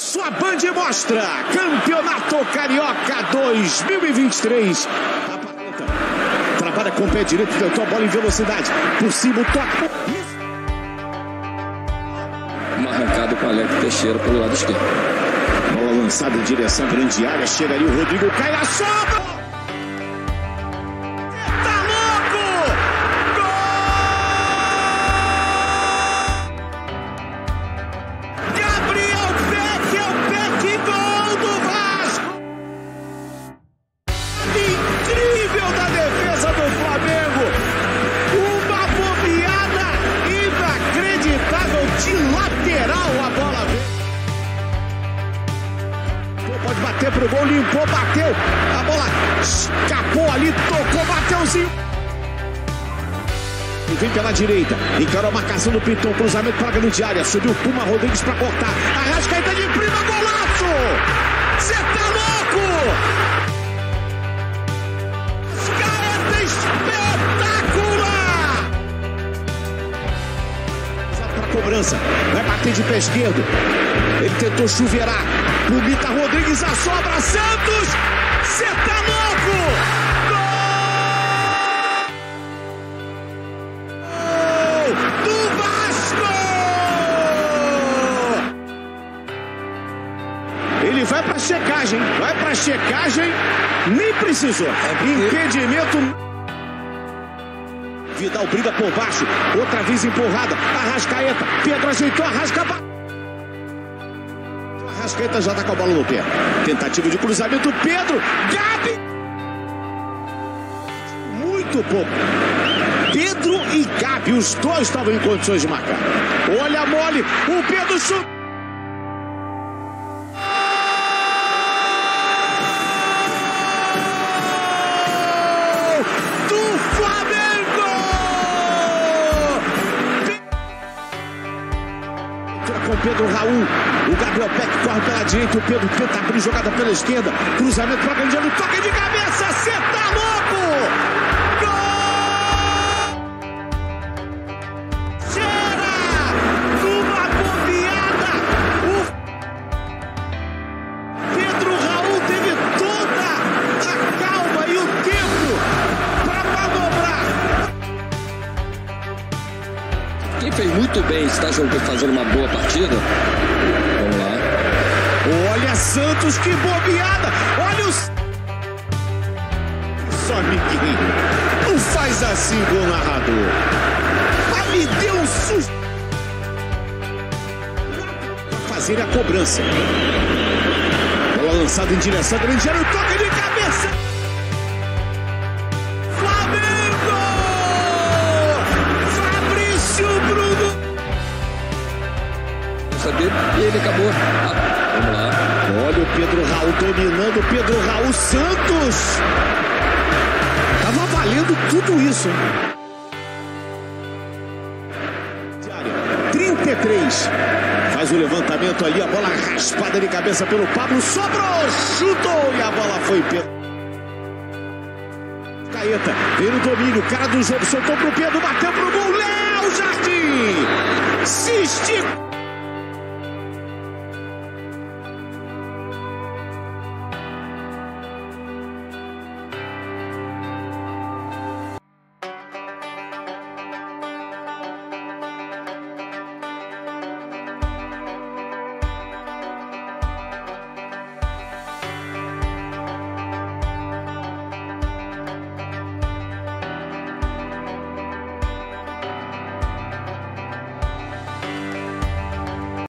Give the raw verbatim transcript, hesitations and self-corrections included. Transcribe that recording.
Sua Band mostra Campeonato Carioca dois mil e vinte e três. Trabalha com o pé direito, tentou a bola em velocidade. Por cima o toque. Uma arrancada com o Alex Teixeira pelo lado esquerdo. Bola lançada em direção à grande área. Chega ali o Rodrigo, cai na sobra. Tá louco! Gol! Gabriel Peck é o Peck, gol do Vasco! Incrível da defesa do Flamengo! Uma bobeada inacreditável de lateral, a bola veio. Pode bater pro gol, limpou, bateu. A bola escapou ali, tocou, bateuzinho. E vem pela direita, encarou a marcação do Piton, cruzamento para a grande área. Subiu o Puma Rodrigues para cortar. Arrascaeta de prima, golaço! Você tá louco! Arrascaeta espetacular! Para cobrança, vai bater de pé esquerdo. Ele tentou chuveirar. Bonita Rodrigues, a sobra, Santos! Cê tá louco! Gol do Vasco! Ele vai pra checagem, vai pra checagem, nem precisou. Impedimento. Vidal briga por baixo, outra vez empurrada. Arrascaeta, Pedro ajeitou, Arrascaeta. Arrascaeta já tá com a bola no pé. Tentativa de cruzamento, Pedro, Gabi. Muito pouco. Pedro e Gabi, os dois estavam em condições de marcar. Olha a mole, o Pedro chuta. Do Flamengo! Com Pedro Raul. O Gabriel Peck corre pela direita, o Pedro tenta abrir jogada pela esquerda. Cruzamento para Gandiano, toque de cabeça, você tá louco! Gol! Cheira! Uma bobeada! O Pedro Raul teve toda a calma e o tempo para manobrar. Quem fez muito bem, está fazendo uma boa partida. Vamos lá. Olha Santos, que bobeada! Olha os... Só amiguinho. Não faz assim com o narrador. Mas me deu um susto. Pra fazer a cobrança. Bola lançada em direção à grande área. O toque de cabeça. Flamengo! Fabrício Bruno. Saber, e ele acabou. Ah, vamos lá. Olha o Pedro Raul dominando, Pedro Raul Santos. Tava valendo tudo isso, hein? trinta e três. Faz o levantamento ali, a bola raspada de cabeça pelo Pablo. Sobrou, chutou e a bola foi Pedro. Caeta, veio no domínio, cara do jogo, soltou pro Pedro, bateu.